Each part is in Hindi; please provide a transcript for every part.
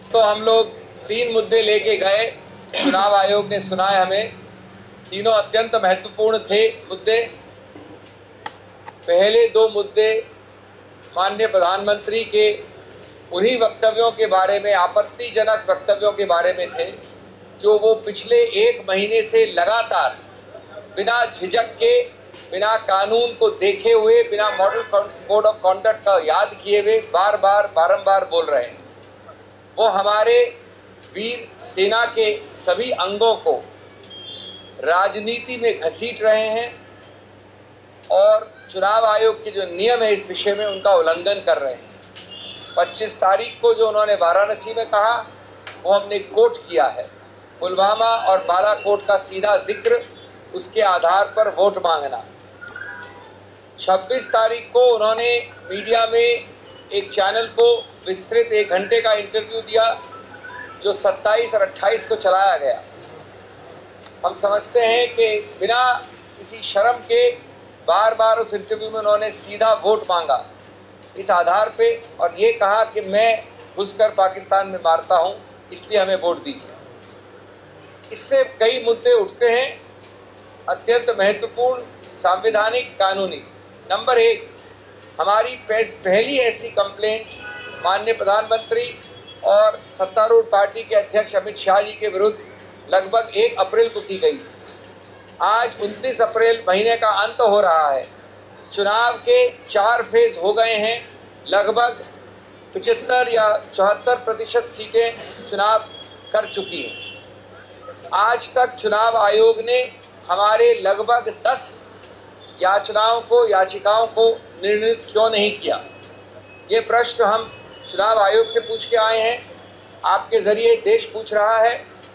तो हम लोग 3 मुद्दे लेके गए, चुनाव आयोग ने सुनाए हमें। तीनों अत्यंत महत्वपूर्ण थे मुद्दे। पहले 2 मुद्दे माननीय प्रधानमंत्री के उन्हीं वक्तव्यों के बारे में, आपत्तिजनक वक्तव्यों के बारे में थे जो वो पिछले 1 महीने से लगातार बिना झिझक के, बिना कानून को देखे हुए, बिना मॉडल कोड ऑफ कॉन्डक्ट का याद किए हुए बारंबार बोल रहे हैं। वो हमारे वीर सेना के सभी अंगों को राजनीति में घसीट रहे हैं और चुनाव आयोग के जो नियम है इस विषय में उनका उल्लंघन कर रहे हैं। 25 तारीख को जो उन्होंने वाराणसी में कहा वो हमने कोट किया है। पुलवामा और बालाकोट का सीधा जिक्र, उसके आधार पर वोट मांगना। 26 तारीख को उन्होंने मीडिया में एक चैनल को विस्तृत 1 घंटे का इंटरव्यू दिया जो 27 और 28 को चलाया गया। हम समझते हैं कि बिना किसी शर्म के बार उस इंटरव्यू में उन्होंने सीधा वोट मांगा इस आधार पे, और ये कहा कि मैं घुसकर पाकिस्तान में मारता हूँ, इसलिए हमें वोट दीजिए। इससे कई मुद्दे उठते हैं अत्यंत महत्वपूर्ण, संवैधानिक, कानूनी। नंबर 1, हमारी पहली ऐसी कंप्लेंट माननीय प्रधानमंत्री और सत्तारूढ़ पार्टी के अध्यक्ष अमित शाह जी के विरुद्ध लगभग 1 अप्रैल को की गई। आज 29 अप्रैल, महीने का अंत हो रहा है। चुनाव के 4 फेज हो गए हैं। लगभग 75 या 74% सीटें चुनाव कर चुकी हैं। आज तक चुनाव आयोग ने हमारे लगभग 10 याचिकाओं को निर्णीत क्यों नहीं किया? ये प्रश्न हम चुनाव आयोग से पूछ के आए हैं, आपके ज़रिए देश पूछ रहा है।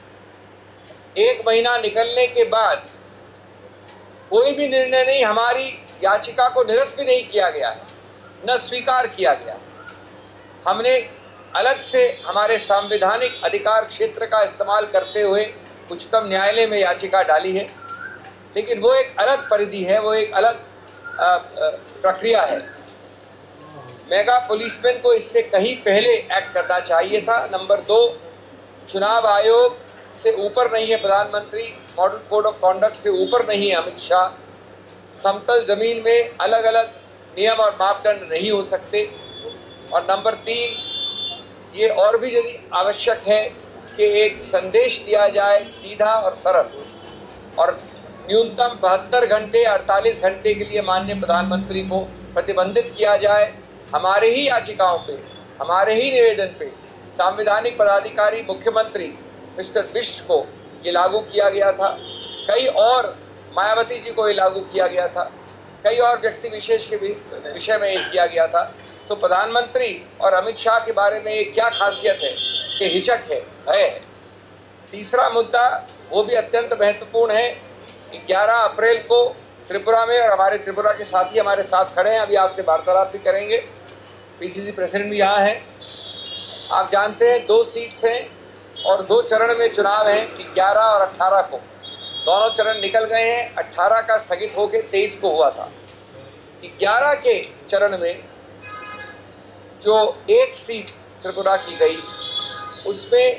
1 महीना निकलने के बाद कोई भी निर्णय नहीं, हमारी याचिका को निरस्त भी नहीं किया गया है, न स्वीकार किया गया। हमने अलग से हमारे संवैधानिक अधिकार क्षेत्र का इस्तेमाल करते हुए उच्चतम न्यायालय में याचिका डाली है, लेकिन वो एक अलग परिधि है, वो एक अलग प्रक्रिया है। मेगा पुलिसमैन को इससे कहीं पहले एक्ट करना चाहिए था। नंबर 2, चुनाव आयोग से ऊपर नहीं है प्रधानमंत्री, मॉडल कोड ऑफ कॉन्डक्ट से ऊपर नहीं है अमित शाह। समतल ज़मीन में अलग अलग नियम और मापदंड नहीं हो सकते। और नंबर 3, ये और भी यदि आवश्यक है कि एक संदेश दिया जाए सीधा और सरल, और न्यूनतम 72 घंटे 48 घंटे के लिए माननीय प्रधानमंत्री को प्रतिबंधित किया जाए। हमारे ही याचिकाओं पे, हमारे ही निवेदन पे संवैधानिक पदाधिकारी मुख्यमंत्री मिस्टर बिष्ट को ये लागू किया गया था। कई और, मायावती जी को ये लागू किया गया था। कई और व्यक्ति विशेष के विषय में ये किया गया था। तो प्रधानमंत्री और अमित शाह के बारे में ये क्या खासियत है कि हिचक है, भय है? तीसरा मुद्दा वो भी अत्यंत महत्वपूर्ण है। 11 अप्रैल को त्रिपुरा में, और हमारे त्रिपुरा के साथी हमारे साथ खड़े हैं, अभी आपसे वार्तालाप भी करेंगे, पीसीसी प्रेसिडेंट भी यहाँ हैं। आप जानते हैं 2 सीट्स हैं और 2 चरण में चुनाव हैं, 11 और 18 को। दोनों चरण निकल गए हैं। 18 का स्थगित होकर 23 को हुआ था। 11 के चरण में जो 1 सीट त्रिपुरा की गई, उसमें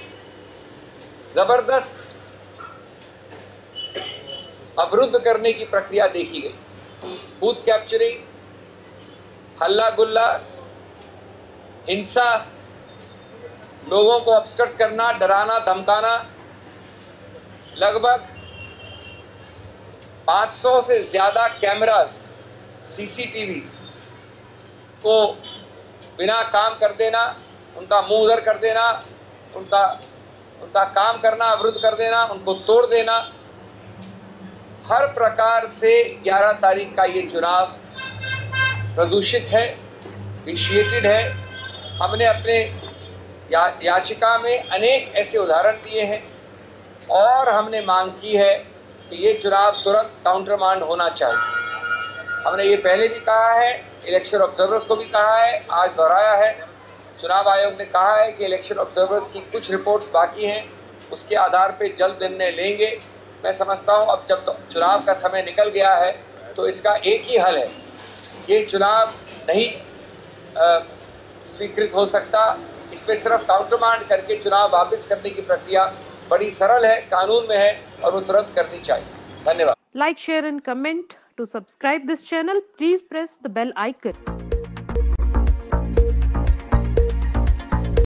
जबरदस्त अवरुद्ध करने की प्रक्रिया देखी गई। बूथ कैप्चरिंग, हल्ला गुल्ला, हिंसा, लोगों को ऑब्स्ट्रक्ट करना, डराना धमकाना। लगभग 500 से ज़्यादा कैमरास, सीसीटीवीज को बिना काम कर देना, उनका मुंह उधर कर देना, उनका काम करना अवरुद्ध कर देना, उनको तोड़ देना। हर प्रकार से 11 तारीख का ये चुनाव प्रदूषित है, विशिएटेड है। हमने अपने याचिका में अनेक ऐसे उदाहरण दिए हैं और हमने मांग की है कि ये चुनाव तुरंत काउंटरमांड होना चाहिए। हमने ये पहले भी कहा है, इलेक्शन ऑब्जर्वर्स को भी कहा है, आज दोहराया है। चुनाव आयोग ने कहा है कि इलेक्शन ऑब्जर्वर्स की कुछ रिपोर्ट्स बाकी हैं, उसके आधार पे जल्द निर्णय लेंगे। मैं समझता हूँ अब जब तो चुनाव का समय निकल गया है तो इसका एक ही हल है, ये चुनाव नहीं स्वीकृत हो सकता। इस पे सिर्फ काउंटरमांड करके चुनाव वापस करने की प्रक्रिया बड़ी सरल है, कानून में है और वो तुरंत करनी चाहिए। धन्यवाद। Like, share and comment. To subscribe this channel, please press the bell icon.